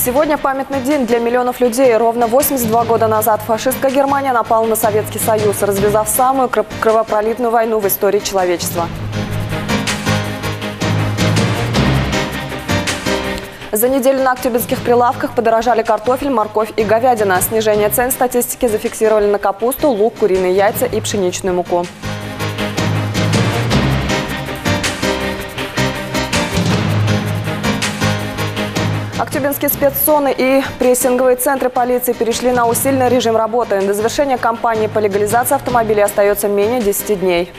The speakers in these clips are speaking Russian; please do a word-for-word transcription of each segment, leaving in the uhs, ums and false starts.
Сегодня памятный день для миллионов людей. Ровно восемьдесят два года назад фашистская Германия напала на Советский Союз, развязав самую кровопролитную войну в истории человечества. За неделю на актюбинских прилавках подорожали картофель, морковь и говядина. Снижение цен статистики зафиксировали на капусту, лук, куриные яйца и пшеничную муку. Актюбинские спецзоны и прессинговые центры полиции перешли на усиленный режим работы. До завершения кампании по легализации автомобилей остается менее десяти дней.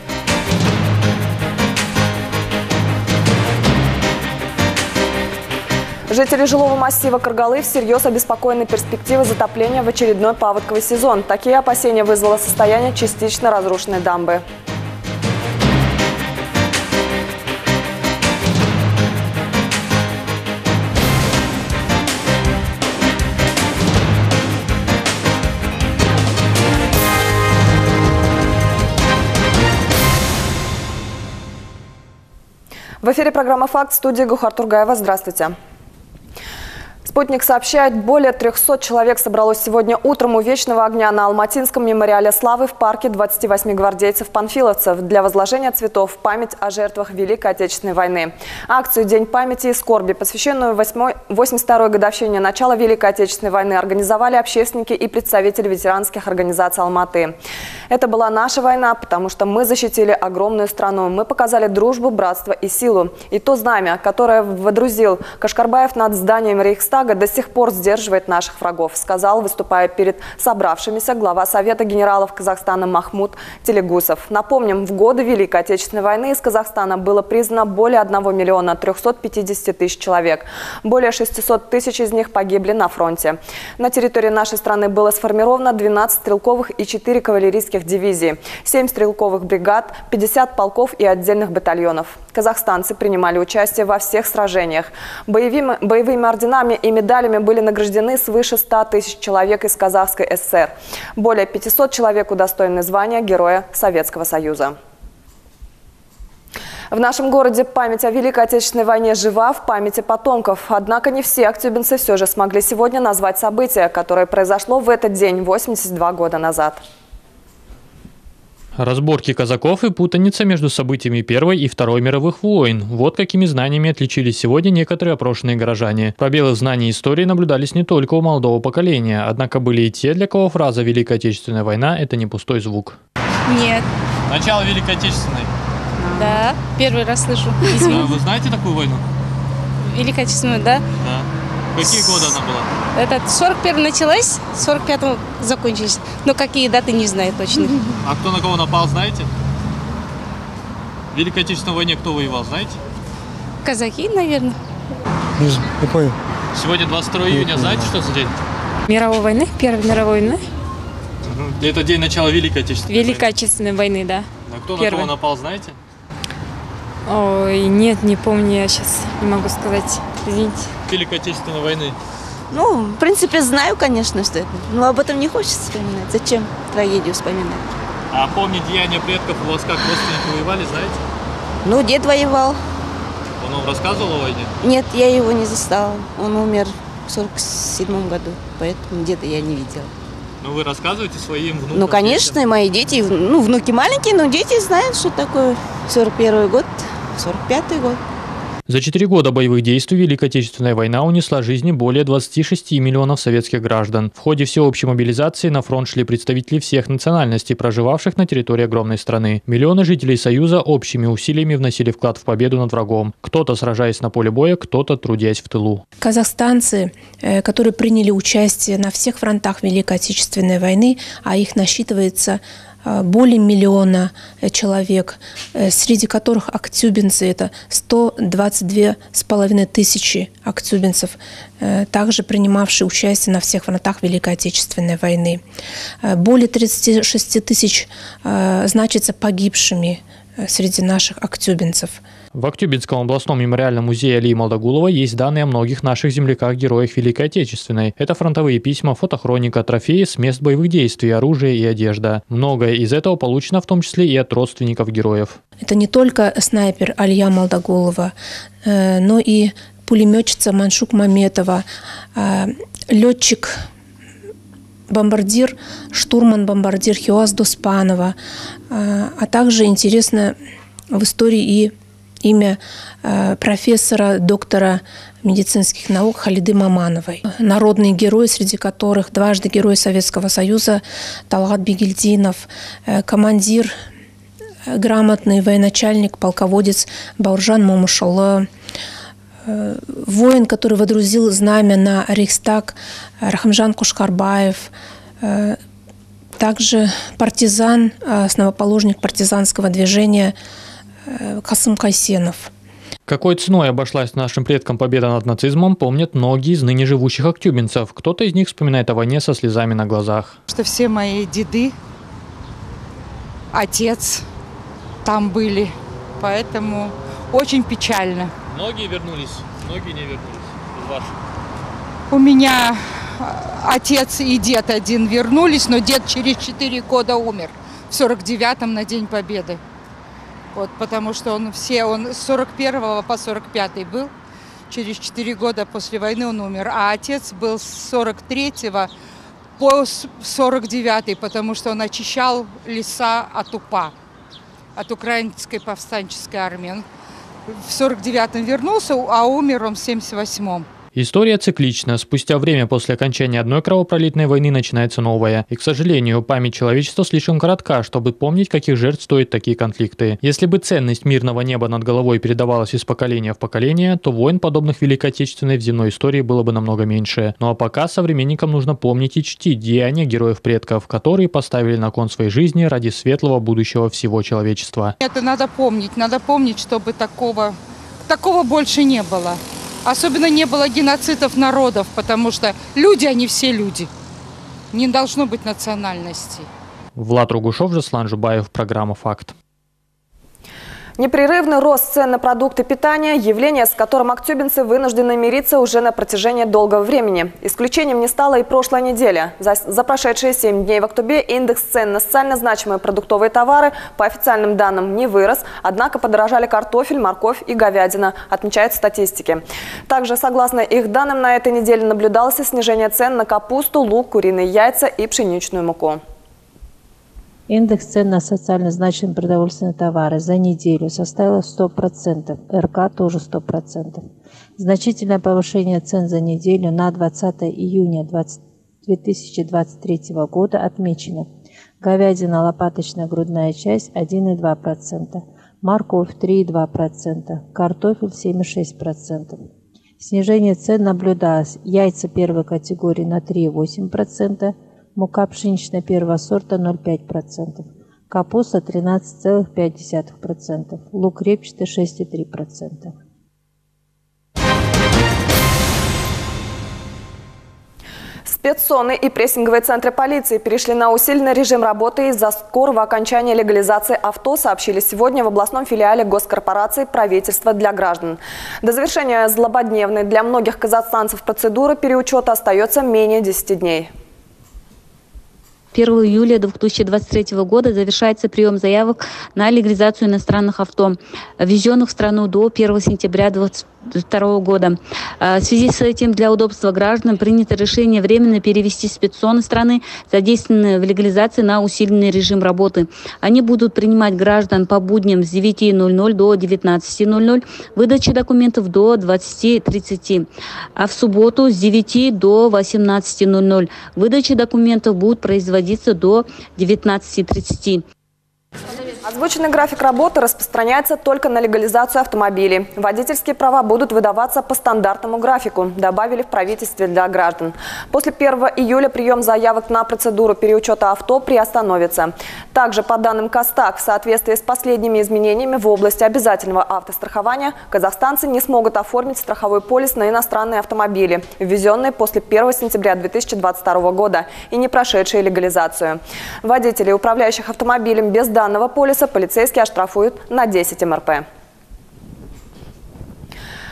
Жители жилого массива Каргалы всерьез обеспокоены перспективой затопления в очередной паводковый сезон. Такие опасения вызвало состояние частично разрушенной дамбы. В эфире программа «Факт», в студии Гухар Тургаева. Здравствуйте. Спутник сообщает, более трёхсот человек собралось сегодня утром у Вечного огня на Алматинском мемориале славы в парке двадцати восьми гвардейцев-панфиловцев для возложения цветов в память о жертвах Великой Отечественной войны. Акцию «День памяти и скорби», посвященную восемьдесят второй годовщине начала Великой Отечественной войны, организовали общественники и представители ветеранских организаций Алматы. Это была наша война, потому что мы защитили огромную страну. Мы показали дружбу, братство и силу. И то знамя, которое водрузил Кашкарбаев над зданием Рейхстага, до сих пор сдерживает наших врагов, сказал, выступая перед собравшимися, глава Совета генералов Казахстана Махмуд Телегусов. Напомним, в годы Великой Отечественной войны из Казахстана было признано более одного миллиона трёхсот пятидесяти тысяч человек. Более шестисот тысяч из них погибли на фронте. На территории нашей страны было сформировано двенадцать стрелковых и четыре кавалерийских дивизии, семь стрелковых бригад, пятьдесят полков и отдельных батальонов. Казахстанцы принимали участие во всех сражениях. Боевыми, боевыми орденами и медалями были награждены свыше ста тысяч человек из Казахской ССР. Более пятисот человек удостоены звания Героя Советского Союза. В нашем городе память о Великой Отечественной войне жива в памяти потомков. Однако не все актюбинцы все же смогли сегодня назвать событие, которое произошло в этот день восемьдесят два года назад. Разборки казаков и путаница между событиями Первой и Второй мировых войн. Вот какими знаниями отличились сегодня некоторые опрошенные горожане. Пробелы в знании истории наблюдались не только у молодого поколения, однако были и те, для кого фраза «Великая Отечественная война» – это не пустой звук. Нет. Начало Великой Отечественной? Да, первый раз слышу. А вы знаете такую войну? Великая Отечественная, да? Да. Какие годы она была? Это сорок первом началась, сорок пятом закончилась. Но какие даты, не знаю точно. А кто на кого напал, знаете? В Великой Отечественной войне кто воевал, знаете? Казаки, наверное. Не, не понял. Сегодня двадцать второго июня, знаете, что за день? Мировой войны, Первой мировой войны. Угу. Это день начала Великой Отечественной Великой войны. Отечественной войны, да. А кто Первый. на кого напал, знаете? Ой, нет, не помню, я сейчас не могу сказать. Извините. Великой Отечественной войны. Ну, в принципе, знаю, конечно, что это. Но об этом не хочется вспоминать. Зачем трагедию вспоминать? А помнить деяния предков у вас как родственники воевали, знаете? Ну, дед воевал. Он вам рассказывал о войне? Нет, я его не застала. Он умер в сорок седьмом году, поэтому деда я не видела. Ну, вы рассказываете своим внукам? Ну, конечно, детям? мои дети, ну, внуки маленькие, но дети знают, что такое сорок первый год, сорок пятый год. За четыре года боевых действий Великая Отечественная война унесла жизни более двадцати шести миллионов советских граждан. В ходе всеобщей мобилизации на фронт шли представители всех национальностей, проживавших на территории огромной страны. Миллионы жителей Союза общими усилиями вносили вклад в победу над врагом. Кто-то сражаясь на поле боя, кто-то трудясь в тылу. Казахстанцы, которые приняли участие на всех фронтах Великой Отечественной войны, а их насчитывается более миллиона человек, среди которых актюбинцы – это сто двадцать две с половиной тысячи актюбинцев, также принимавшие участие на всех фронтах Великой Отечественной войны. Более тридцати шести тысяч значится погибшими среди наших актюбинцев. В Актюбинском областном мемориальном музее Алии Молдагулова есть данные о многих наших земляках-героях Великой Отечественной. Это фронтовые письма, фотохроника, трофеи с мест боевых действий, оружие и одежда. Многое из этого получено в том числе и от родственников героев. Это не только снайпер Алия Молдагулова, но и пулеметчица Маншук Маметова, летчик, бомбардир, штурман-бомбардир Хиоас Доспанова, а также интересно в истории и имя профессора, доктора медицинских наук Халиды Мамановой. Народные герои, среди которых дважды Герой Советского Союза Талгат Бигельдинов, командир, грамотный военачальник, полководец Бауржан Момушалы, воин, который водрузил знамя на Рейхстаг Рахамжан Кушкарбаев, также партизан, основоположник партизанского движения Касым Кайсенов. Какой ценой обошлась нашим предкам победа над нацизмом, помнят многие из ныне живущих актюбинцев. Кто-то из них вспоминает о войне со слезами на глазах. Что все мои деды, отец там были, поэтому очень печально. Многие вернулись, многие не вернулись из ваших. У меня отец и дед один вернулись, но дед через четыре года умер. В сорок девятом на День Победы. Вот, потому что он все, он с сорок первого по сорок пятый был. Через четыре года после войны он умер. А отец был с сорок третьего по сорок девятый, потому что он очищал леса от УПА, от Украинской повстанческой армии. Он в сорок девятом вернулся, а умер он в семьдесят восьмом. История циклична. Спустя время после окончания одной кровопролитной войны начинается новая. И, к сожалению, память человечества слишком коротка, чтобы помнить, каких жертв стоят такие конфликты. Если бы ценность мирного неба над головой передавалась из поколения в поколение, то войн, подобных Великой Отечественной, в земной истории было бы намного меньше. Ну а пока современникам нужно помнить и чтить деяния героев-предков, которые поставили на кон своей жизни ради светлого будущего всего человечества. Это надо помнить. Надо помнить, чтобы такого, такого больше не было. Особенно не было геноцидов народов, потому что люди, они все люди. Не должно быть национальностей. Влад Ругушев, Жаслан Жубаев, программа «Факт». Непрерывный рост цен на продукты питания – явление, с которым актюбинцы вынуждены мириться уже на протяжении долгого времени. Исключением не стала и прошлая неделя. За, за прошедшие семь дней в октябре индекс цен на социально значимые продуктовые товары по официальным данным не вырос, однако подорожали картофель, морковь и говядина, отмечают статистики. Также, согласно их данным, на этой неделе наблюдалось снижение цен на капусту, лук, куриные яйца и пшеничную муку. Индекс цен на социально значимые продовольственные товары за неделю составил сто процентов, эр ка тоже сто процентов. Значительное повышение цен за неделю на двадцатое июня две тысячи двадцать третьего года отмечено. Говядина, лопаточная грудная часть один и два процента, морковь три и два процента, картофель семь и шесть процентов. Снижение цен наблюдалось: яйца первой категории на три и восемь процента, мука пшеничная первого сорта ноль целых пять десятых процента, капуста тринадцать целых пять десятых процента, лук репчатый шесть целых три десятых процента. Спецзоны и прессинговые центры полиции перешли на усиленный режим работы из-за скорого окончания легализации авто, сообщили сегодня в областном филиале госкорпорации «Правительство для граждан». До завершения злободневной для многих казахстанцев процедуры переучета остается менее десяти дней. первого июля две тысячи двадцать третьего года завершается прием заявок на легализацию иностранных авто, ввезенных в страну до первого сентября две тысячи двадцать второго года. В связи с этим для удобства граждан принято решение временно перевести спецзоны страны, задействованные в легализации, на усиленный режим работы. Они будут принимать граждан по будням с девяти ноль-ноль до девятнадцати ноль-ноль, выдачи документов до двадцати тридцати, а в субботу с девяти до восемнадцати ноль-ноль. Выдача документов будет производиться до девятнадцати тридцати. Озвученный график работы распространяется только на легализацию автомобилей. Водительские права будут выдаваться по стандартному графику, добавили в правительстве для граждан. После первого июля прием заявок на процедуру переучета авто приостановится. Также, по данным Костак, в соответствии с последними изменениями в области обязательного автострахования, казахстанцы не смогут оформить страховой полис на иностранные автомобили, ввезенные после первого сентября две тысячи двадцать второго года и не прошедшие легализацию. Водителей, управляющих автомобилем без данного полиса, полицейские оштрафуют на десять эм эр пэ.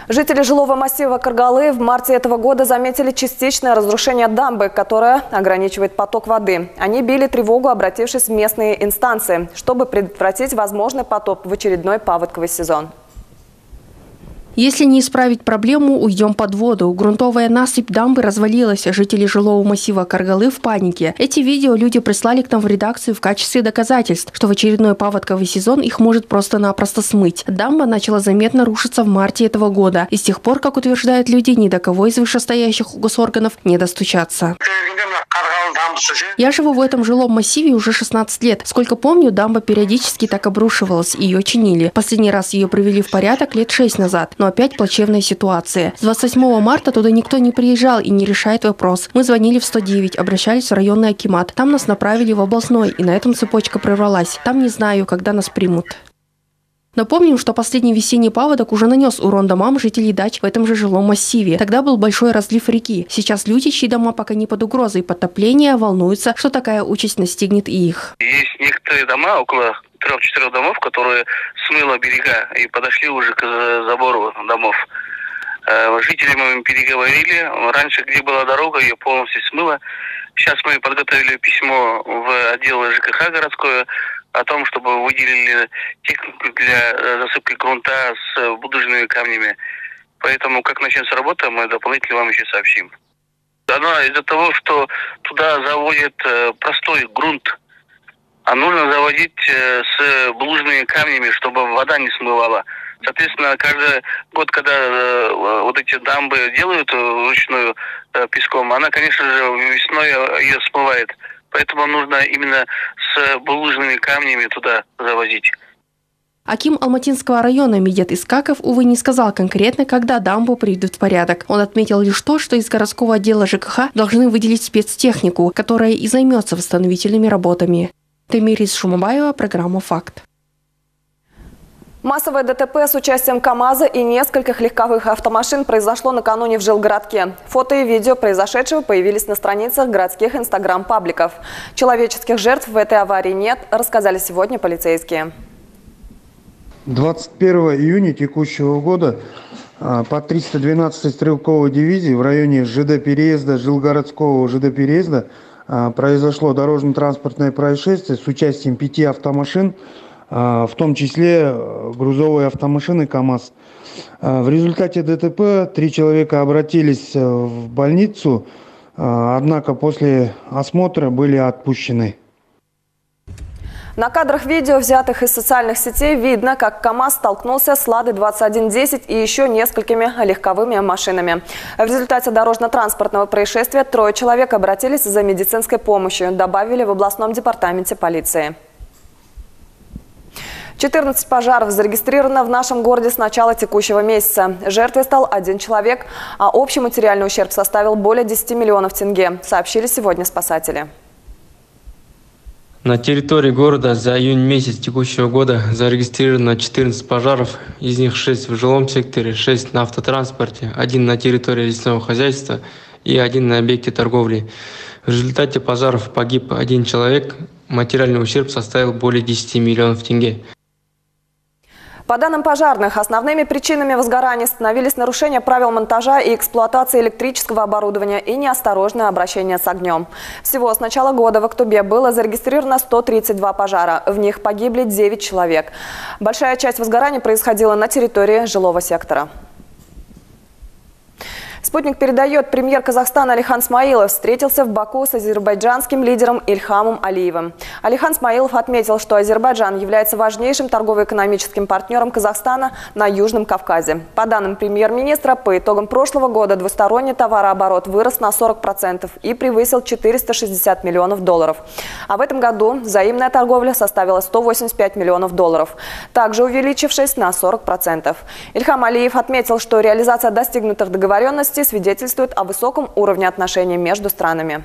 Жители жилого массива Каргалы в марте этого года заметили частичное разрушение дамбы, которая ограничивает поток воды. Они били тревогу, обратившись в местные инстанции, чтобы предотвратить возможный потоп в очередной паводковый сезон. Если не исправить проблему, уйдем под воду. Грунтовая насыпь дамбы развалилась. Жители жилого массива Каргалы в панике. Эти видео люди прислали к нам в редакцию в качестве доказательств, что в очередной паводковый сезон их может просто-напросто смыть. Дамба начала заметно рушиться в марте этого года. И с тех пор, как утверждают люди, ни до кого из вышестоящих госорганов не достучаться. Я живу в этом жилом массиве уже шестнадцать лет. Сколько помню, дамба периодически так обрушивалась, ее чинили. Последний раз ее привели в порядок лет шесть назад. Но опять плачевная ситуация. С двадцать восьмого марта туда никто не приезжал и не решает вопрос. Мы звонили в сто девять, обращались в районный акимат. Там нас направили в областной, и на этом цепочка прервалась. Там не знаю, когда нас примут. Напомним, что последний весенний паводок уже нанес урон домам жителей дач в этом же жилом массиве. Тогда был большой разлив реки. Сейчас люди, чьи дома пока не под угрозой потопления, волнуются, что такая участь настигнет и их. Есть некоторые дома, около трех-четырех домов, которые смыло берега и подошли уже к забору домов. Жители мы переговорили. Раньше, где была дорога, ее полностью смыло. Сейчас мы подготовили письмо в отдел ЖКХ городское о том, чтобы выделили технику для засыпки грунта с будыжными камнями. Поэтому, как начнется работа, мы дополнительно вам еще сообщим. Оно из-за того, что туда заводят простой грунт, а нужно заводить с булыжными камнями, чтобы вода не смывала. Соответственно, каждый год, когда э, вот эти дамбы делают вручную э, песком, она, конечно же, весной ее смывает. Поэтому нужно именно с булыжными камнями туда завозить. Аким Алматинского района Медет Искаков, увы, не сказал конкретно, когда дамбу приведут в порядок. Он отметил лишь то, что из городского отдела ЖКХ должны выделить спецтехнику, которая и займется восстановительными работами. Темирис Шумабаева, программа «Факт». Массовое ДТП с участием КАМАЗа и нескольких легковых автомашин произошло накануне в Жилгородке. Фото и видео произошедшего появились на страницах городских инстаграм-пабликов. Человеческих жертв в этой аварии нет, рассказали сегодня полицейские. двадцать первого июня текущего года по триста двенадцатой стрелковой дивизии в районе ЖД-переезда, Жилгородского ЖД-переезда произошло дорожно-транспортное происшествие с участием пяти автомашин, в том числе грузовые автомашины КАМАЗ. В результате ДТП три человека обратились в больницу, однако после осмотра были отпущены. На кадрах видео, взятых из социальных сетей, видно, как КАМАЗ столкнулся с Ладой двадцать один десять и еще несколькими легковыми машинами. В результате дорожно-транспортного происшествия трое человек обратились за медицинской помощью, добавили в областном департаменте полиции. четырнадцать пожаров зарегистрировано в нашем городе с начала текущего месяца. Жертвой стал один человек, а общий материальный ущерб составил более десяти миллионов тенге, сообщили сегодня спасатели. На территории города за июнь месяц текущего года зарегистрировано четырнадцать пожаров, из них шесть в жилом секторе, шесть на автотранспорте, один на территории лесного хозяйства и один на объекте торговли. В результате пожаров погиб один человек, материальный ущерб составил более десяти миллионов тенге. По данным пожарных, основными причинами возгорания становились нарушение правил монтажа и эксплуатации электрического оборудования и неосторожное обращение с огнем. Всего с начала года в Актубе было зарегистрировано сто тридцать два пожара. В них погибли девять человек. Большая часть возгорания происходила на территории жилого сектора. Спутник передает, премьер Казахстана Алихан Смаилов встретился в Баку с азербайджанским лидером Ильхамом Алиевым. Алихан Смаилов отметил, что Азербайджан является важнейшим торгово-экономическим партнером Казахстана на Южном Кавказе. По данным премьер-министра, по итогам прошлого года двусторонний товарооборот вырос на сорок процентов и превысил четыреста шестьдесят миллионов долларов. А в этом году взаимная торговля составила сто восемьдесят пять миллионов долларов, также увеличившись на сорок процентов. Ильхам Алиев отметил, что реализация достигнутых договоренностей свидетельствует о высоком уровне отношений между странами.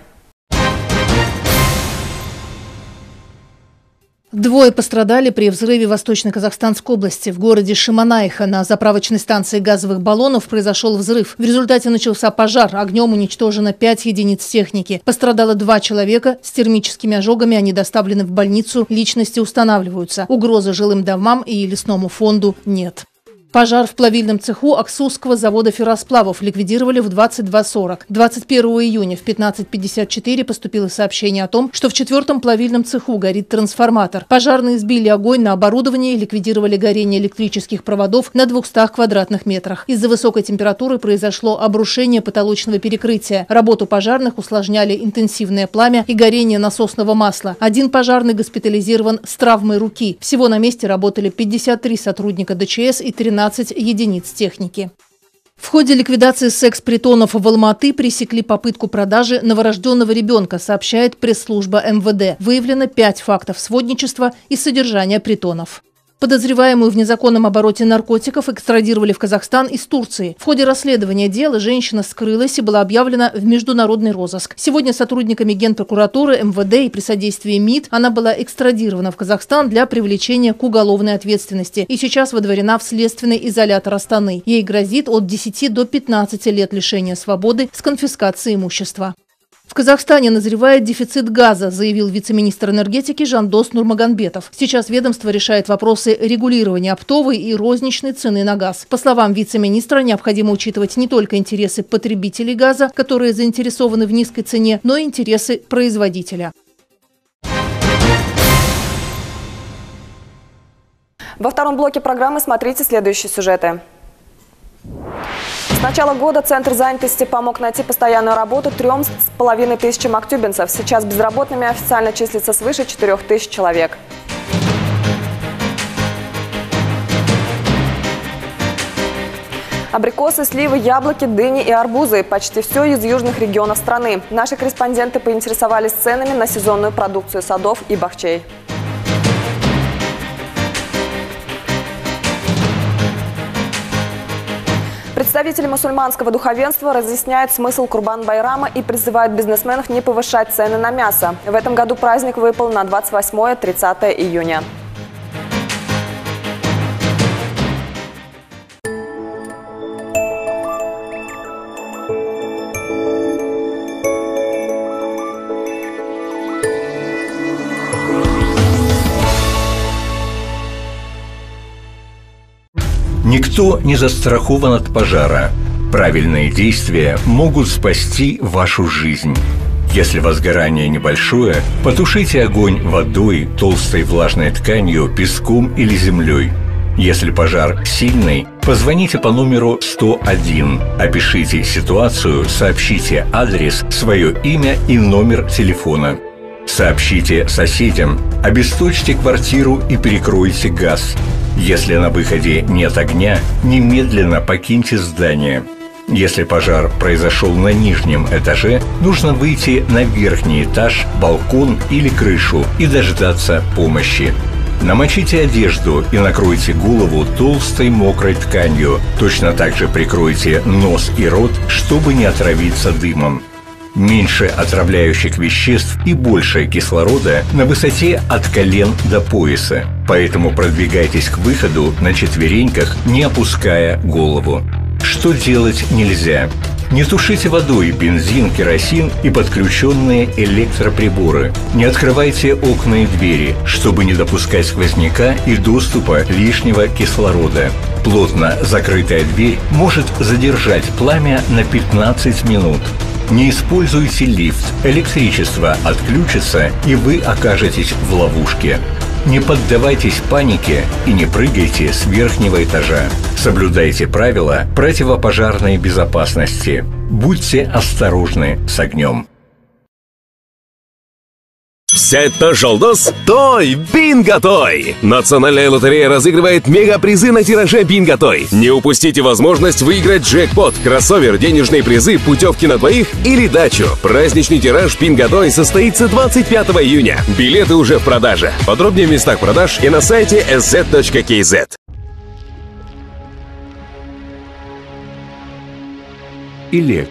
Двое пострадали при взрыве в Восточно-Казахстанской области. В городе Шиманайха на заправочной станции газовых баллонов произошел взрыв. В результате начался пожар. Огнем уничтожено пять единиц техники. Пострадало два человека. С термическими ожогами они доставлены в больницу. Личности устанавливаются. Угрозы жилым домам и лесному фонду нет. Пожар в плавильном цеху Аксусского завода ферросплавов ликвидировали в двадцать два сорок. двадцать первого июня в пятнадцать пятьдесят четыре поступило сообщение о том, что в четвертом плавильном цеху горит трансформатор. Пожарные сбили огонь на оборудовании и ликвидировали горение электрических проводов на двухстах квадратных метрах. Из-за высокой температуры произошло обрушение потолочного перекрытия. Работу пожарных усложняли интенсивное пламя и горение насосного масла. Один пожарный госпитализирован с травмой руки. Всего на месте работали пятьдесят три сотрудника ДЧС и тринадцать единиц техники. В ходе ликвидации секс-притонов в Алматы пресекли попытку продажи новорожденного ребенка, сообщает пресс-служба эм вэ дэ. Выявлено пять фактов сводничества и содержания притонов. Подозреваемую в незаконном обороте наркотиков экстрадировали в Казахстан из Турции. В ходе расследования дела женщина скрылась и была объявлена в международный розыск. Сегодня сотрудниками Генпрокуратуры, эм вэ дэ и при содействии МИД она была экстрадирована в Казахстан для привлечения к уголовной ответственности и сейчас водворена в следственный изолятор Астаны. Ей грозит от десяти до пятнадцати лет лишения свободы с конфискацией имущества. В Казахстане назревает дефицит газа, заявил вице-министр энергетики Жандос Нурмагомедов. Сейчас ведомство решает вопросы регулирования оптовой и розничной цены на газ. По словам вице-министра, необходимо учитывать не только интересы потребителей газа, которые заинтересованы в низкой цене, но и интересы производителя. Во втором блоке программы смотрите следующие сюжеты. С начала года Центр занятости помог найти постоянную работу трем с половиной тысячам актюбинцев. Сейчас безработными официально числится свыше четырех тысяч человек. Абрикосы, сливы, яблоки, дыни и арбузы – почти все из южных регионов страны. Наши корреспонденты поинтересовались ценами на сезонную продукцию садов и бахчей. Представители мусульманского духовенства разъясняют смысл Курбан-байрама и призывают бизнесменов не повышать цены на мясо. В этом году праздник выпал на двадцать восьмое — тридцатое июня. Никто не застрахован от пожара. Правильные действия могут спасти вашу жизнь. Если возгорание небольшое, потушите огонь водой, толстой влажной тканью, песком или землей. Если пожар сильный, позвоните по номеру сто один, опишите ситуацию, сообщите адрес, свое имя и номер телефона. Сообщите соседям, обесточьте квартиру и перекройте газ. Если на выходе нет огня, немедленно покиньте здание. Если пожар произошел на нижнем этаже, нужно выйти на верхний этаж, балкон или крышу и дождаться помощи. Намочите одежду и накройте голову толстой мокрой тканью. Точно так же прикройте нос и рот, чтобы не отравиться дымом. Меньше отравляющих веществ и больше кислорода на высоте от колен до пояса. Поэтому продвигайтесь к выходу на четвереньках, не опуская голову. Что делать нельзя? Не тушите водой бензин, керосин и подключенные электроприборы. Не открывайте окна и двери, чтобы не допускать сквозняка и доступа лишнего кислорода. Плотно закрытая дверь может задержать пламя на пятнадцать минут. Не используйте лифт, электричество отключится, и вы окажетесь в ловушке. Не поддавайтесь панике и не прыгайте с верхнего этажа. Соблюдайте правила противопожарной безопасности. Будьте осторожны с огнем. Сетто Жолдос Той! Бинго Той! Национальная лотерея разыгрывает мега-призы на тираже Бинго Той. Не упустите возможность выиграть джекпот, кроссовер, денежные призы, путевки на двоих или дачу. Праздничный тираж Бинго Той состоится двадцать пятого июня. Билеты уже в продаже. Подробнее в местах продаж и на сайте эс зет точка кей зет. Илек.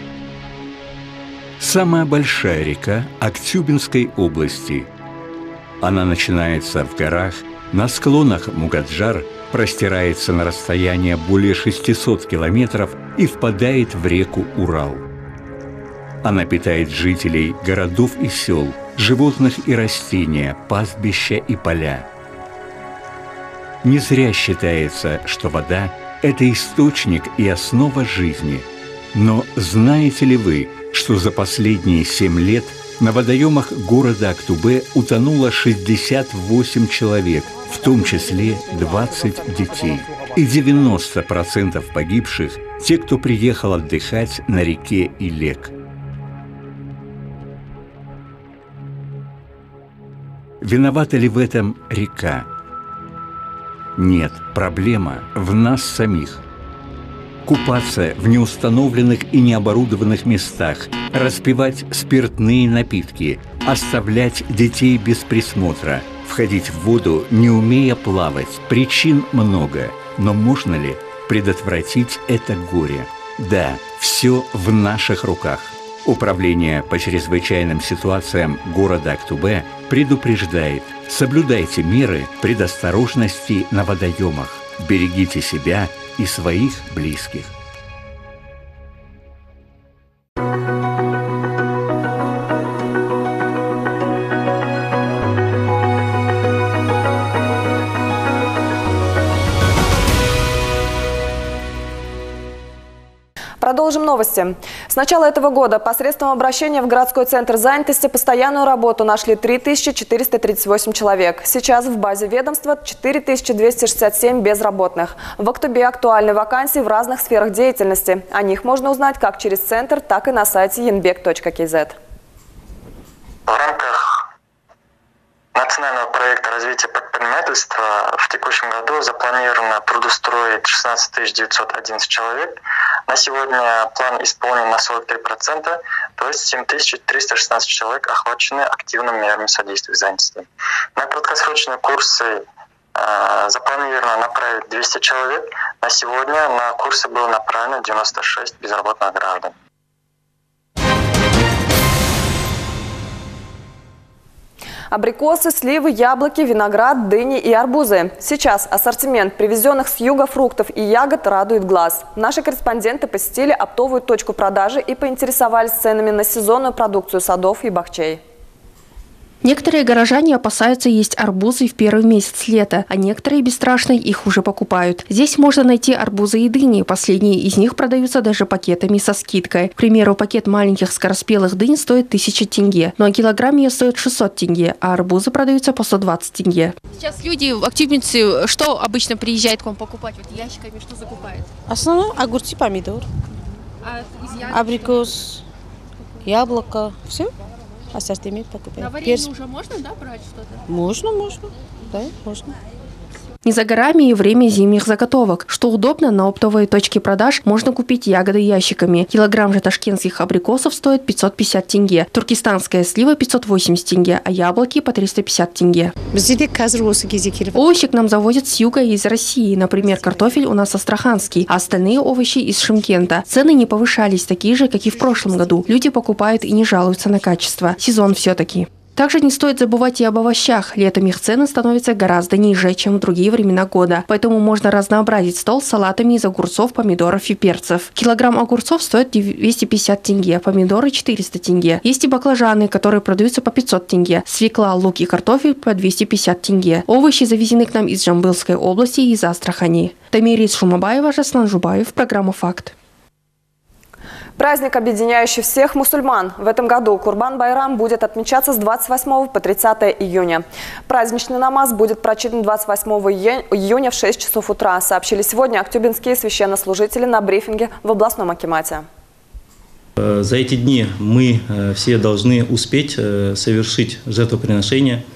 Самая большая река Актюбинской области. Она начинается в горах, на склонах Мугаджар, простирается на расстояние более шестисот километров и впадает в реку Урал. Она питает жителей городов и сел, животных и растения, пастбища и поля. Не зря считается, что вода – это источник и основа жизни. Но знаете ли вы, что за последние семь лет на водоемах города Актубе утонуло шестьдесят восемь человек, в том числе двадцать детей. И девяносто процентов погибших – те, кто приехал отдыхать на реке Илек. Виновата ли в этом река? Нет, проблема в нас самих. Купаться в неустановленных и необорудованных местах, распивать спиртные напитки, оставлять детей без присмотра, входить в воду, не умея плавать. Причин много, но можно ли предотвратить это горе? Да, все в наших руках. Управление по чрезвычайным ситуациям города Актубе предупреждает: соблюдайте меры предосторожности на водоемах, берегите себя и своих близких. Продолжим новости. С начала этого года посредством обращения в городской центр занятости постоянную работу нашли три тысячи четыреста тридцать восемь человек. Сейчас в базе ведомства четыре тысячи двести шестьдесят семь безработных. В Актубе актуальны вакансии в разных сферах деятельности. О них можно узнать как через центр, так и на сайте янбек точка кз. В рамках национального проекта развития предпринимательства в текущем году запланировано трудоустроить шестнадцать тысяч девятьсот одиннадцать человек. На сегодня план исполнен на сорок три процента, то есть семь тысяч триста шестнадцать человек охвачены активными мерами содействия занятости. На краткосрочные курсы э, запланировано направить двести человек. На сегодня на курсы было направлено девяносто шесть безработных граждан. Абрикосы, сливы, яблоки, виноград, дыни и арбузы. Сейчас ассортимент привезенных с юга фруктов и ягод радует глаз. Наши корреспонденты посетили оптовую точку продажи и поинтересовались ценами на сезонную продукцию садов и бахчей. Некоторые горожане опасаются есть арбузы в первый месяц лета, а некоторые бесстрашные их уже покупают. Здесь можно найти арбузы и дыни. Последние из них продаются даже пакетами со скидкой. К примеру, пакет маленьких скороспелых дынь стоит тысяча тенге, но килограмм ее стоит шестьсот тенге, а арбузы продаются по сто двадцать тенге. Сейчас люди, активницы, что обычно приезжают к вам покупать? Вот ящиками что закупают? Основном огурцы, помидор, А из ягод абрикос, яблоко, все. Ассортимент покупаем. На варенье Перс. уже можно, да, брать что-то? Можно, можно. Да, можно. Не за горами и время зимних заготовок. Что удобно, на оптовой точке продаж можно купить ягоды ящиками. Килограмм же ташкентских абрикосов стоит пятьсот пятьдесят тенге. Туркестанская слива пятьсот восемьдесят тенге, а яблоки по триста пятьдесят тенге. Овощи к нам завозят с юга и из России. Например, картофель у нас астраханский, а остальные овощи из Шымкента. Цены не повышались, такие же, как и в прошлом году. Люди покупают и не жалуются на качество. Сезон все-таки. Также не стоит забывать и об овощах. Летом их цены становятся гораздо ниже, чем в другие времена года. Поэтому можно разнообразить стол с салатами из огурцов, помидоров и перцев. Килограмм огурцов стоит двести пятьдесят тенге, помидоры четыреста тенге. Есть и баклажаны, которые продаются по пятьсот тенге. Свекла, лук и картофель по двести пятьдесят тенге. Овощи завезены к нам из Жамбылской области и из Астрахани. Тамирис Шумабаева, Жаслан Жубаев, программа «Факт». Праздник, объединяющий всех мусульман. В этом году Курбан-Байрам будет отмечаться с двадцать восьмого по тридцатое июня. Праздничный намаз будет прочитан двадцать восьмого июня в шесть часов утра, сообщили сегодня актюбинские священнослужители на брифинге в областном акимате. За эти дни мы все должны успеть совершить жертвоприношение.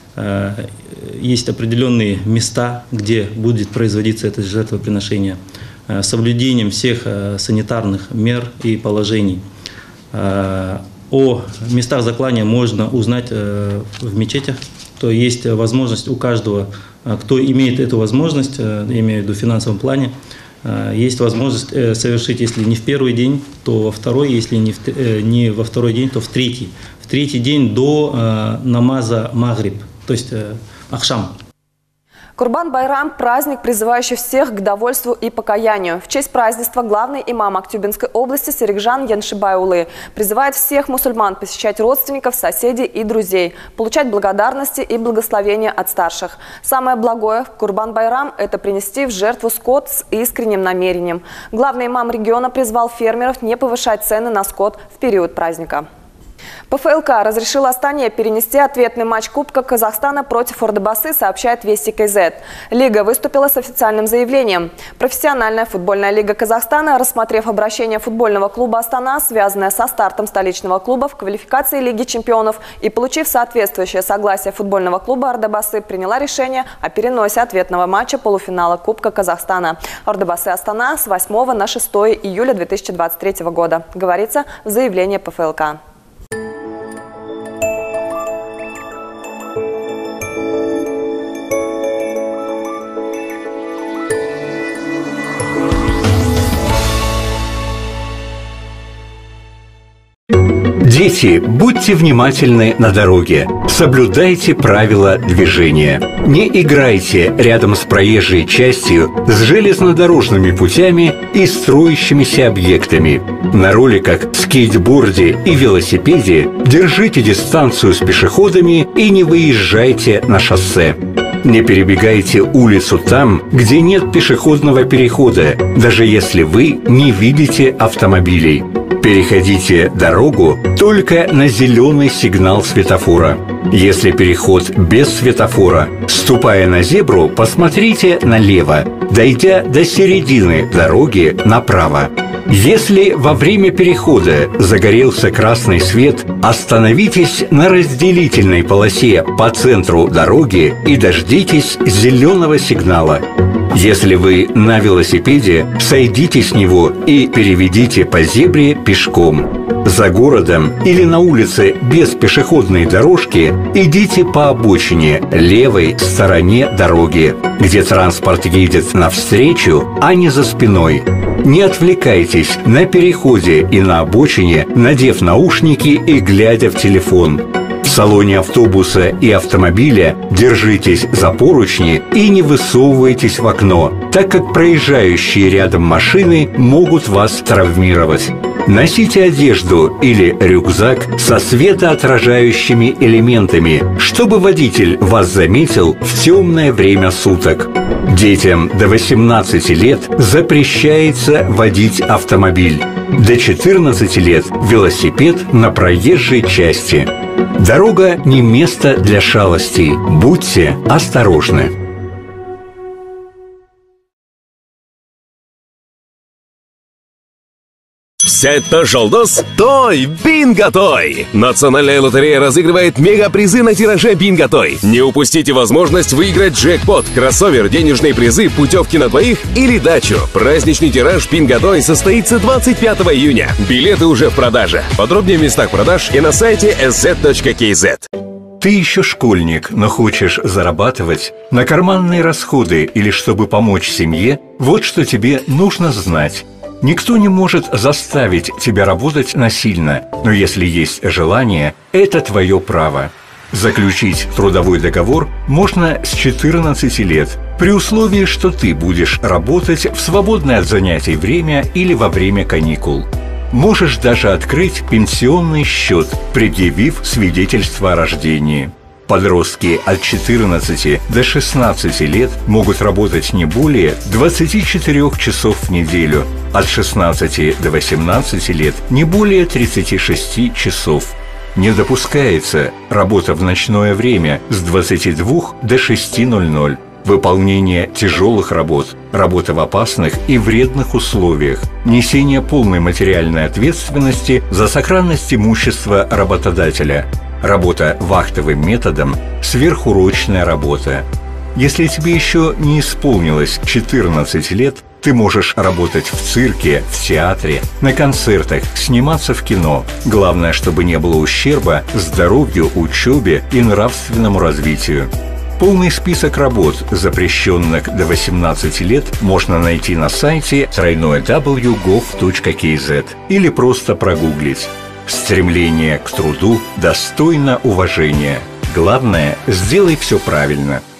Есть определенные места, где будет производиться это жертвоприношение, с соблюдением всех санитарных мер и положений. О местах заклания можно узнать в мечетях. То есть возможность у каждого, кто имеет эту возможность, я имею в виду в финансовом плане, есть возможность совершить, если не в первый день, то во второй, если не, в, не во второй день, то в третий. В третий день до намаза магриб, то есть ахшам. Курбан-Байрам – праздник, призывающий всех к довольству и покаянию. В честь празднества главный имам Актюбинской области Серикжан Яншибай-Улы призывает всех мусульман посещать родственников, соседей и друзей, получать благодарности и благословения от старших. Самое благое в Курбан-Байрам – это принести в жертву скот с искренним намерением. Главный имам региона призвал фермеров не повышать цены на скот в период праздника. ПФЛК разрешила Астане перенести ответный матч Кубка Казахстана против Ордыбасы, сообщает Вести КЗ. Лига выступила с официальным заявлением. Профессиональная футбольная лига Казахстана, рассмотрев обращение футбольного клуба Астана, связанное со стартом столичного клуба в квалификации Лиги чемпионов, и получив соответствующее согласие футбольного клуба Ордыбасы, приняла решение о переносе ответного матча полуфинала Кубка Казахстана. Ордыбасы Астана с восьмого на шестое июля две тысячи двадцать третьего года, говорится в заявлении ПФЛК. Дети, будьте внимательны на дороге. Соблюдайте правила движения. Не играйте рядом с проезжей частью, с железнодорожными путями и строящимися объектами. На роликах, скейтборде и велосипеде держите дистанцию с пешеходами и не выезжайте на шоссе. Не перебегайте улицу там, где нет пешеходного перехода, даже если вы не видите автомобилей. Переходите дорогу только на зеленый сигнал светофора. Если переход без светофора, ступая на зебру, посмотрите налево, дойдя до середины дороги направо. Если во время перехода загорелся красный свет, остановитесь на разделительной полосе по центру дороги и дождитесь зеленого сигнала. Если вы на велосипеде, сойдите с него и переведите по зебре пешком. За городом или на улице без пешеходной дорожки идите по обочине, левой стороне дороги, где транспорт едет навстречу, а не за спиной. Не отвлекайтесь на переходе и на обочине, надев наушники и глядя в телефон. В салоне автобуса и автомобиля держитесь за поручни и не высовывайтесь в окно, так как проезжающие рядом машины могут вас травмировать. Носите одежду или рюкзак со светоотражающими элементами, чтобы водитель вас заметил в темное время суток. Детям до восемнадцати лет запрещается водить автомобиль. До четырнадцати лет – велосипед на проезжей части. Дорога не место для шалостей. Будьте осторожны. Сетта Жолдос Той Бинго-Той! Национальная лотерея разыгрывает мега-призы на тираже Бинго-Той. Не упустите возможность выиграть джекпот, кроссовер, денежные призы, путевки на двоих или дачу. Праздничный тираж Бинго-Той состоится двадцать пятого июня. Билеты уже в продаже. Подробнее в местах продаж и на сайте эс зет точка кей зет. Ты еще школьник, но хочешь зарабатывать на карманные расходы или чтобы помочь семье? Вот что тебе нужно знать. Никто не может заставить тебя работать насильно, но если есть желание, это твое право. Заключить трудовой договор можно с четырнадцати лет, при условии, что ты будешь работать в свободное от занятий время или во время каникул. Можешь даже открыть пенсионный счет, предъявив свидетельство о рождении. Подростки от четырнадцати до шестнадцати лет могут работать не более двадцати четырёх часов в неделю, от шестнадцати до восемнадцати лет не более тридцати шести часов. Не допускается работа в ночное время с двадцати двух до шести ноль-ноль, выполнение тяжелых работ, работа в опасных и вредных условиях, несение полной материальной ответственности за сохранность имущества работодателя, работа вахтовым методом, сверхурочная работа. Если тебе еще не исполнилось четырнадцать лет, ты можешь работать в цирке, в театре, на концертах, сниматься в кино. Главное, чтобы не было ущерба здоровью, учебе и нравственному развитию. Полный список работ, запрещенных до восемнадцати лет, можно найти на сайте дабл ю дабл ю точка гов точка кей зет или просто прогуглить. Стремление к труду достойно уважения. Главное, сделай все правильно.